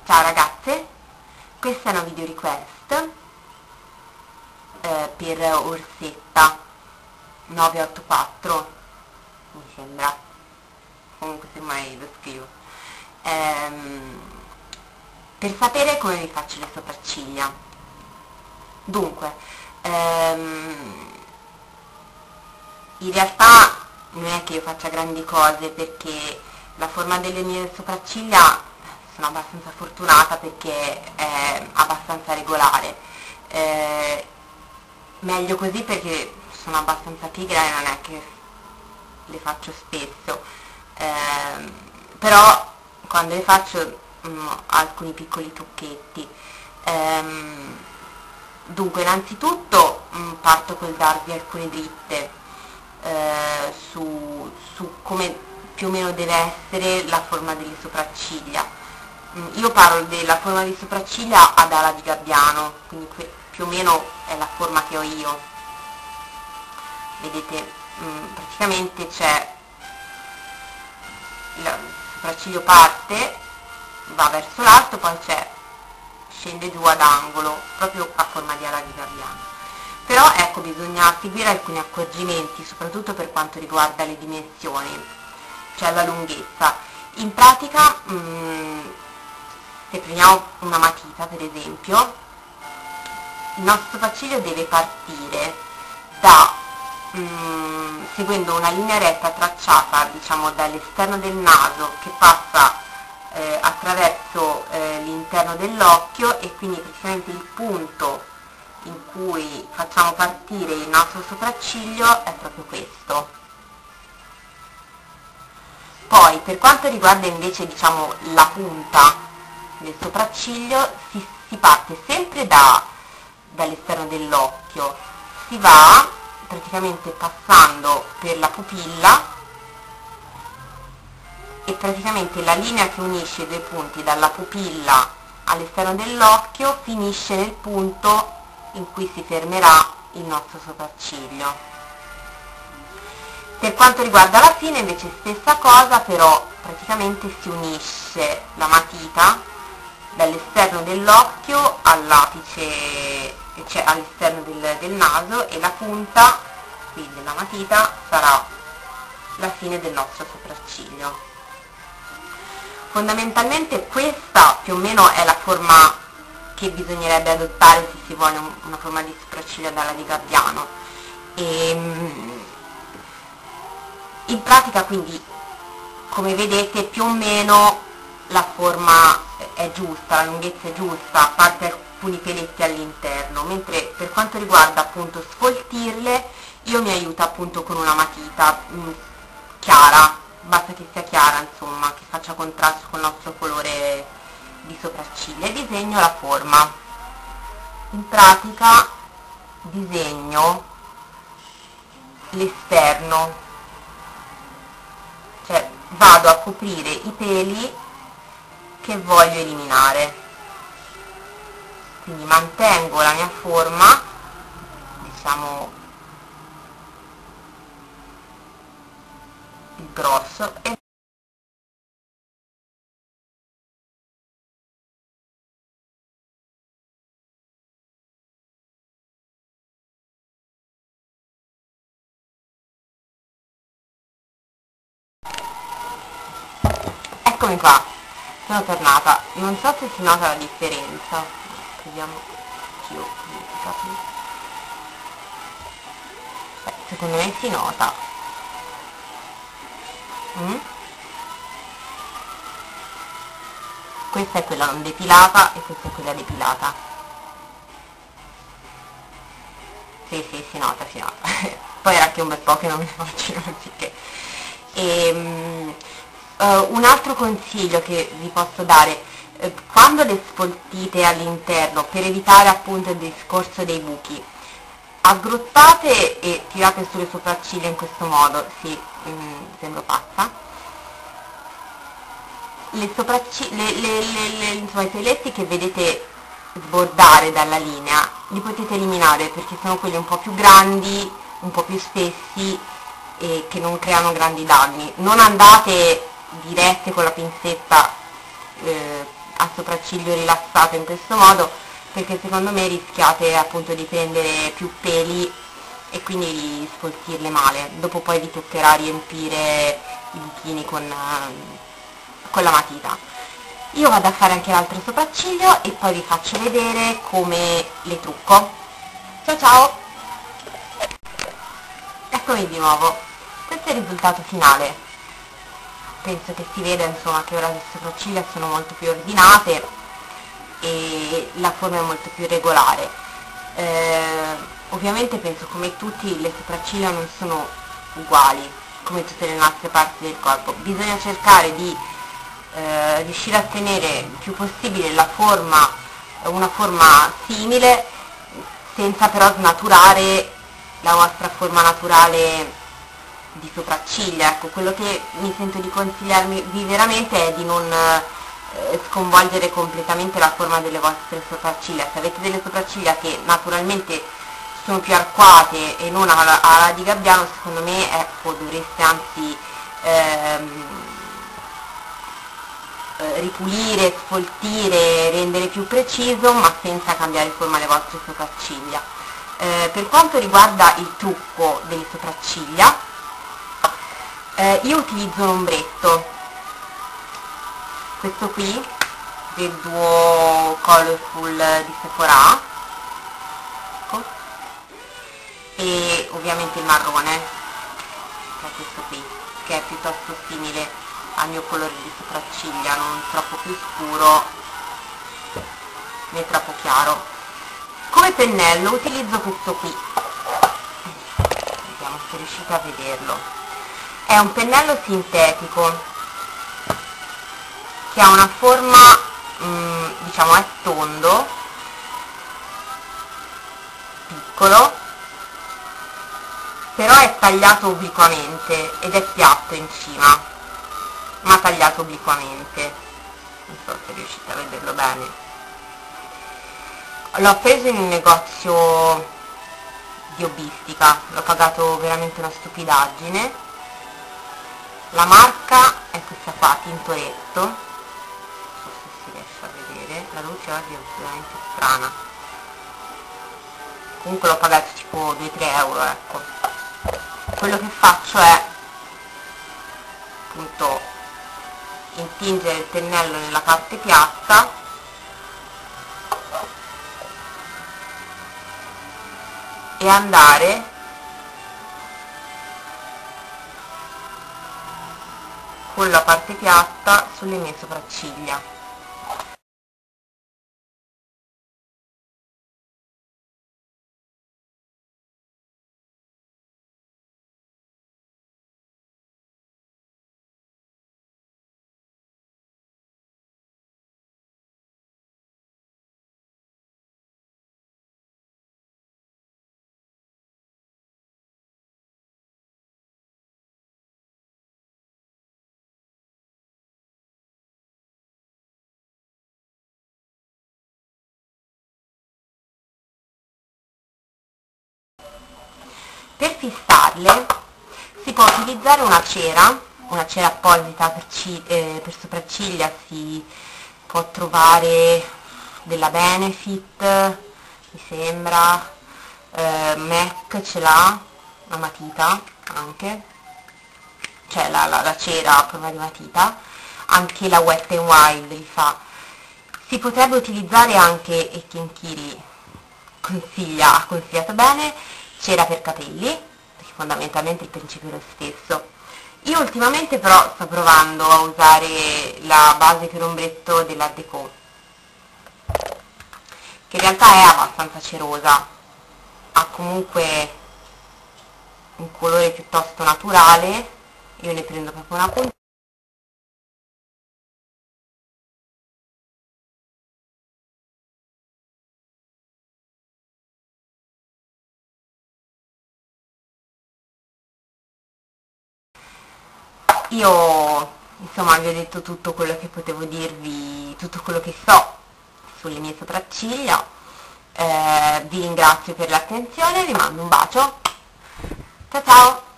Ciao ragazze, questa è una video request per Orsetta 984, mi sembra, comunque semmai lo scrivo, per sapere come vi faccio le sopracciglia. Dunque, in realtà non è che io faccia grandi cose, perché la forma delle mie sopracciglia sono abbastanza fortunata perché è abbastanza regolare, meglio così perché sono abbastanza pigra e non è che le faccio spesso, però quando le faccio ho alcuni piccoli trucchetti. Dunque, innanzitutto parto col darvi alcune dritte su come più o meno deve essere la forma delle sopracciglia. Io parlo della forma di sopracciglia ad ala di gabbiano, quindi più o meno è la forma che ho io. Vedete, praticamente c'è il sopracciglio, parte, va verso l'alto, poi scende giù ad angolo, proprio a forma di ala di gabbiano. Però ecco, bisogna seguire alcuni accorgimenti, soprattutto per quanto riguarda le dimensioni, cioè la lunghezza. In pratica, se prendiamo una matita per esempio, il nostro sopracciglio deve partire seguendo una linea retta tracciata, diciamo, dall'esterno del naso, che passa attraverso l'interno dell'occhio, e quindi praticamente il punto in cui facciamo partire il nostro sopracciglio è proprio questo. Poi, per quanto riguarda invece, diciamo, la punta del sopracciglio, si parte sempre dall'esterno dell'occhio, si va praticamente passando per la pupilla, e praticamente la linea che unisce i due punti dalla pupilla all'esterno dell'occhio finisce nel punto in cui si fermerà il nostro sopracciglio. Per quanto riguarda la fine invece stessa cosa, però praticamente si unisce la matita dall'esterno dell'occhio all'apice, cioè all'esterno del naso, e la punta qui della matita sarà la fine del nostro sopracciglio. Fondamentalmente questa più o meno è la forma che bisognerebbe adottare se si vuole una forma di sopracciglio ad ala di gabbiano. In pratica, quindi, come vedete, più o meno la forma è giusta, la lunghezza è giusta, a parte alcuni peletti all'interno, mentre per quanto riguarda appunto sfoltirle, io mi aiuto appunto con una matita chiara, basta che sia chiara, insomma, che faccia contrasto con il nostro colore di sopracciglia, e disegno la forma. In pratica disegno l'esterno, cioè vado a coprire i peli che voglio eliminare, quindi mantengo la mia forma, diciamo il grosso, e eccomi qua, sono tornata. Non so se si nota la differenza, vediamo io, secondo me si nota. Questa è quella non depilata e questa è quella depilata. Sì, si nota. Poi era anche un bel po' che non mi faccio, anziché. Un altro consiglio che vi posso dare, quando le sfoltite all'interno, per evitare appunto il discorso dei buchi, aggrottate e tirate sulle sopracciglia in questo modo. Sì, sembro pazza. Insomma, i peletti che vedete sbordare dalla linea li potete eliminare, perché sono quelli un po' più grandi, un po' più spessi, e che non creano grandi danni. Non andate dirette con la pinzetta a sopracciglio rilassato in questo modo, perché secondo me rischiate appunto di prendere più peli e quindi di sfoltirle male. Dopo poi vi toccherà riempire i bikini con la matita. Io vado a fare anche l'altro sopracciglio e poi vi faccio vedere come le trucco. Ciao ciao! Eccomi di nuovo, questo è il risultato finale. Penso che si veda insomma che ora le sopracciglia sono molto più ordinate e la forma è molto più regolare. Ovviamente penso come tutti le sopracciglia non sono uguali come tutte le nostre parti del corpo, bisogna cercare di riuscire a tenere il più possibile una forma simile, senza però snaturare la vostra forma naturale di sopracciglia. Ecco, quello che mi sento di consigliarvi veramente è di non sconvolgere completamente la forma delle vostre sopracciglia. Se avete delle sopracciglia che naturalmente sono più arcuate e non alla di gabbiano, secondo me ecco, dovreste anzi ripulire, sfoltire, rendere più preciso, ma senza cambiare forma alle vostre sopracciglia. Per quanto riguarda il trucco delle sopracciglia, io utilizzo un ombretto, questo qui del Duo Colorful di Sephora, ecco, e ovviamente il marrone, che è questo qui, che è piuttosto simile al mio colore di sopracciglia, non troppo più scuro né troppo chiaro. Come pennello utilizzo questo qui, vediamo se riuscite a vederlo. È un pennello sintetico che ha una forma, diciamo è tondo, piccolo, però è tagliato obliquamente ed è piatto in cima, ma tagliato obliquamente. Non so se riuscite a vederlo bene. L'ho preso in un negozio di hobbistica, l'ho pagato veramente una stupidaggine. La marca è questa qua, Tintoretto, non so se si riesce a vedere, la luce oggi è veramente strana, comunque l'ho pagato tipo 2-3 euro, ecco. Quello che faccio è appunto intingere il pennello nella parte piatta e andare con la parte piatta sulle mie sopracciglia. Per fissarle si può utilizzare una cera apposita per sopracciglia, si può trovare della Benefit, mi sembra, MAC ce l'ha, la matita anche, cioè la cera a forma di matita, anche la Wet n Wild li fa. Si potrebbe utilizzare anche, e Kinkiri ha consigliato bene, cera per capelli, perché fondamentalmente il principio è lo stesso. Io ultimamente però sto provando a usare la base per ombretto della Deco, che in realtà è abbastanza cerosa, ha comunque un colore piuttosto naturale. Io ne prendo proprio una puntina. Io insomma vi ho detto tutto quello che potevo dirvi, tutto quello che so sulle mie sopracciglia. Vi ringrazio per l'attenzione, vi mando un bacio, ciao ciao!